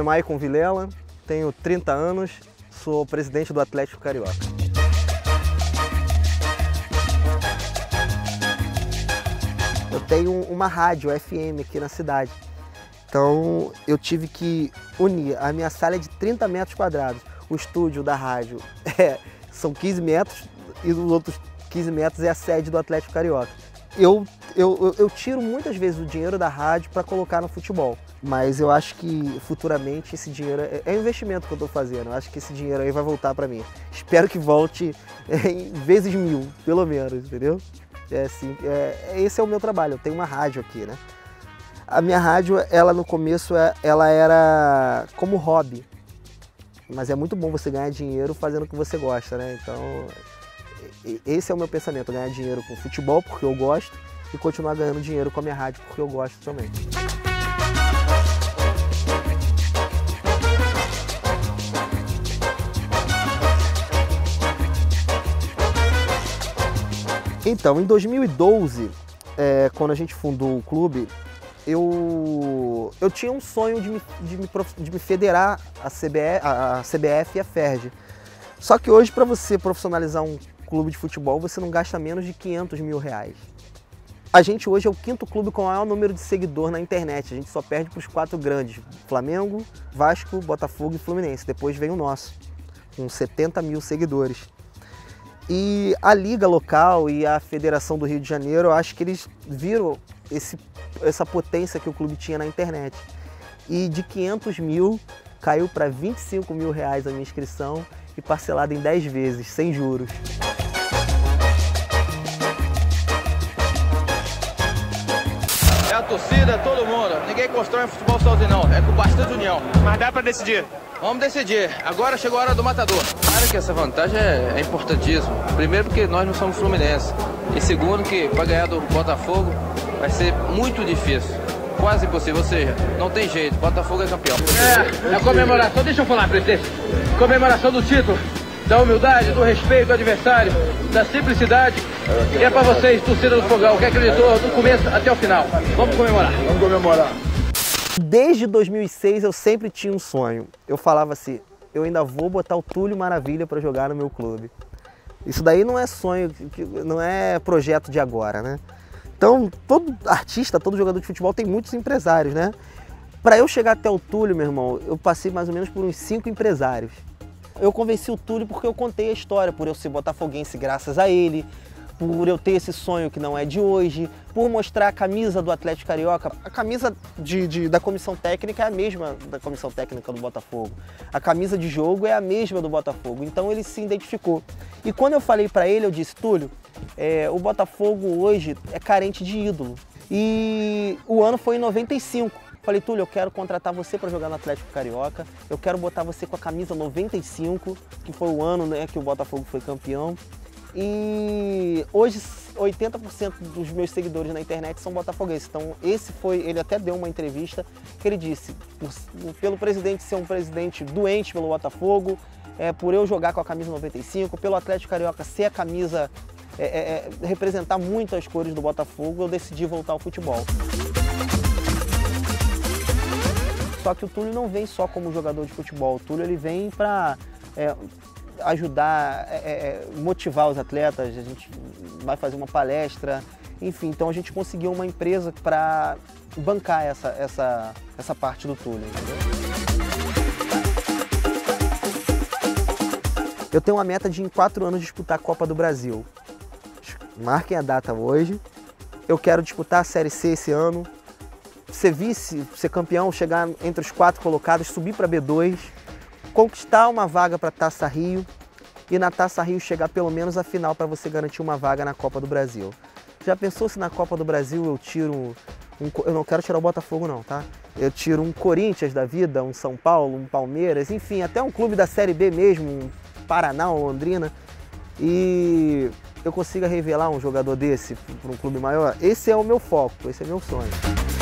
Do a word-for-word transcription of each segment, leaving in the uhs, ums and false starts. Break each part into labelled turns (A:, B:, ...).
A: Maicon Vilela, tenho trinta anos, sou presidente do Atlético Carioca. Eu tenho uma rádio F M aqui na cidade, então eu tive que unir. A minha sala é de trinta metros quadrados, o estúdio da rádio é, são quinze metros e os outros quinze metros é a sede do Atlético Carioca. Eu, eu, eu tiro muitas vezes o dinheiro da rádio para colocar no futebol, mas eu acho que futuramente esse dinheiro é, é um investimento que eu estou fazendo. Eu acho que esse dinheiro aí vai voltar para mim. Espero que volte em vezes mil, pelo menos, entendeu? É assim, é, esse é o meu trabalho. Eu tenho uma rádio aqui, né? A minha rádio, ela no começo, ela era como hobby, mas é muito bom você ganhar dinheiro fazendo o que você gosta, né? Então, esse é o meu pensamento, ganhar dinheiro com futebol porque eu gosto e continuar ganhando dinheiro com a minha rádio porque eu gosto também. Então, em dois mil e doze, é, quando a gente fundou o clube, eu, eu tinha um sonho de me, de me, de me federar a C B F, a C B F e a F E R J. Só que hoje, para você profissionalizar um clube de futebol, você não gasta menos de quinhentos mil reais. A gente hoje é o quinto clube com o maior número de seguidor na internet. A gente só perde para os quatro grandes: Flamengo, Vasco, Botafogo e Fluminense. Depois vem o nosso, com setenta mil seguidores. E a liga local e a Federação do Rio de Janeiro, eu acho que eles viram esse, essa potência que o clube tinha na internet. E de quinhentos mil caiu para vinte e cinco mil reais a minha inscrição e parcelada em dez vezes, sem juros.
B: É a torcida, todo mundo. Ninguém constrói futebol sozinho não, é com bastante união.
C: Mas dá pra decidir.
B: Vamos decidir. Agora chegou a hora do matador. Claro que essa vantagem é, é importantíssima. Primeiro porque nós não somos Fluminense. E segundo que para ganhar do Botafogo vai ser muito difícil. Quase impossível, ou seja, não tem jeito. Botafogo é campeão.
D: É, a comemoração, deixa eu falar, presidente. Comemoração do título, da humildade, do respeito ao adversário, da simplicidade. E é para vocês, torcida do Fogão, que acreditou do começo até o final. Vamos comemorar.
C: Vamos comemorar.
A: Desde dois mil e seis eu sempre tinha um sonho. Eu falava assim, eu ainda vou botar o Túlio Maravilha para jogar no meu clube. Isso daí não é sonho, não é projeto de agora, né? Então, todo artista, todo jogador de futebol tem muitos empresários, né? Para eu chegar até o Túlio, meu irmão, eu passei mais ou menos por uns cinco empresários. Eu convenci o Túlio porque eu contei a história, por eu ser botafoguense graças a ele, por eu ter esse sonho que não é de hoje, por mostrar a camisa do Atlético Carioca. A camisa de, de, da comissão técnica é a mesma da comissão técnica do Botafogo. A camisa de jogo é a mesma do Botafogo, então ele se identificou. E quando eu falei para ele, eu disse, Túlio, é, o Botafogo hoje é carente de ídolo. E o ano foi em noventa e cinco. Falei, Túlio, eu quero contratar você para jogar no Atlético Carioca, eu quero botar você com a camisa noventa e cinco, que foi o ano, né, que o Botafogo foi campeão. E hoje oitenta por cento dos meus seguidores na internet são botafoguenses. Então esse foi, ele até deu uma entrevista que ele disse, pelo presidente ser um presidente doente pelo Botafogo, é, por eu jogar com a camisa noventa e cinco, pelo Atlético Carioca ser a camisa, é, é, representar muito as cores do Botafogo, eu decidi voltar ao futebol. Só que o Túlio não vem só como jogador de futebol, o Túlio ele vem para é, ajudar, é, é, motivar os atletas, a gente vai fazer uma palestra, enfim, então a gente conseguiu uma empresa para bancar essa, essa, essa parte do Túlio, entendeu? Eu tenho uma meta de em quatro anos disputar a Copa do Brasil. Marquem a data hoje. Eu quero disputar a Série C esse ano, ser vice, ser campeão, chegar entre os quatro colocados, subir para B dois, conquistar uma vaga para a Taça Rio e na Taça Rio chegar pelo menos à final para você garantir uma vaga na Copa do Brasil. Já pensou se na Copa do Brasil eu tiro um, um... Eu não quero tirar o Botafogo não, tá? Eu tiro um Corinthians da vida, um São Paulo, um Palmeiras, enfim, até um clube da Série B mesmo, um Paraná ou Londrina, e eu consiga revelar um jogador desse para um clube maior. Esse é o meu foco, esse é o meu sonho.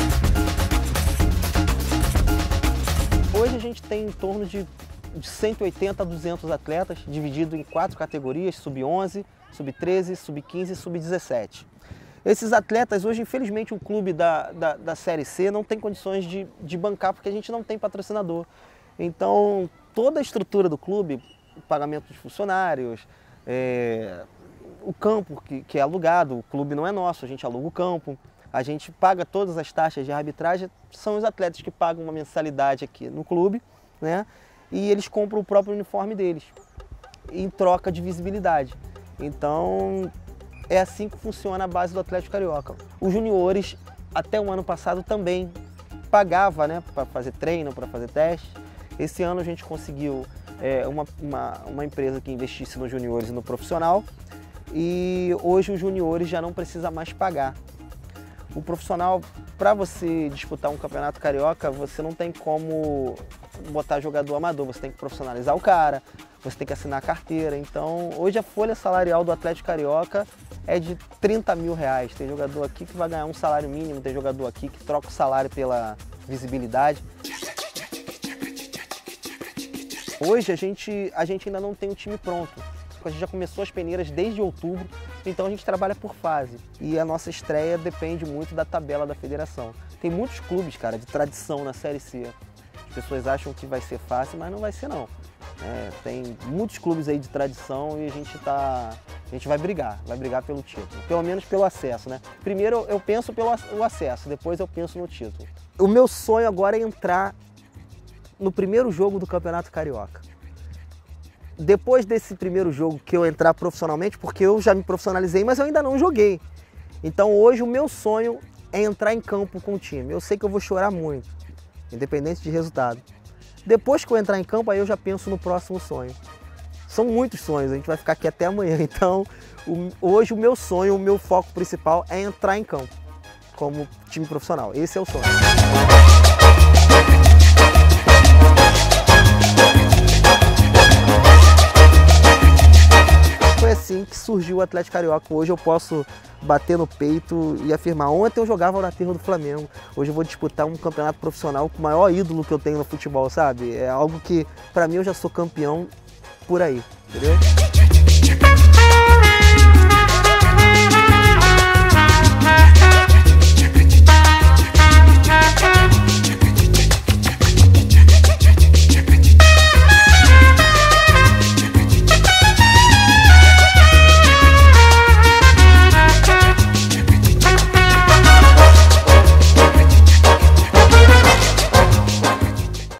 A: Hoje a gente tem em torno de de cento e oitenta a duzentos atletas, dividido em quatro categorias, sub onze, sub treze, sub quinze e sub dezessete. Esses atletas, hoje, infelizmente, o clube da, da, da Série C não tem condições de, de bancar, porque a gente não tem patrocinador. Então, toda a estrutura do clube, o pagamento dos funcionários, é, o campo que, que é alugado, o clube não é nosso, a gente aluga o campo, a gente paga todas as taxas de arbitragem, são os atletas que pagam uma mensalidade aqui no clube, né? E eles compram o próprio uniforme deles, em troca de visibilidade. Então, é assim que funciona a base do Atlético Carioca. Os juniores, até o ano passado, também pagava, né, para fazer treino, para fazer teste. Esse ano a gente conseguiu é, uma, uma, uma empresa que investisse nos juniores e no profissional, e hoje os juniores já não precisam mais pagar. O profissional, para você disputar um campeonato carioca, você não tem como botar jogador amador, você tem que profissionalizar o cara, você tem que assinar a carteira. Então, hoje a folha salarial do Atlético Carioca é de trinta mil reais. Tem jogador aqui que vai ganhar um salário mínimo, tem jogador aqui que troca o salário pela visibilidade. Hoje a gente, a gente ainda não tem um time pronto. A gente já começou as peneiras desde outubro, então a gente trabalha por fase. E a nossa estreia depende muito da tabela da federação. Tem muitos clubes, cara, de tradição na Série C. As pessoas acham que vai ser fácil, mas não vai ser não. É, tem muitos clubes aí de tradição e a gente tá, a gente vai brigar, vai brigar pelo título. Pelo menos pelo acesso, né? Primeiro eu penso pelo o acesso, depois eu penso no título. O meu sonho agora é entrar no primeiro jogo do Campeonato Carioca. Depois desse primeiro jogo que eu entrar profissionalmente, porque eu já me profissionalizei, mas eu ainda não joguei. Então hoje o meu sonho é entrar em campo com o time. Eu sei que eu vou chorar muito, independente de resultado. Depois que eu entrar em campo, aí eu já penso no próximo sonho. São muitos sonhos, a gente vai ficar aqui até amanhã. Então o, hoje o meu sonho, o meu foco principal é entrar em campo como time profissional. Esse é o sonho. Foi assim que surgiu o Atlético Carioca. Hoje eu posso bater no peito e afirmar. Ontem eu jogava no aterro do Flamengo. Hoje eu vou disputar um campeonato profissional com o maior ídolo que eu tenho no futebol, sabe? É algo que, pra mim, eu já sou campeão por aí, entendeu?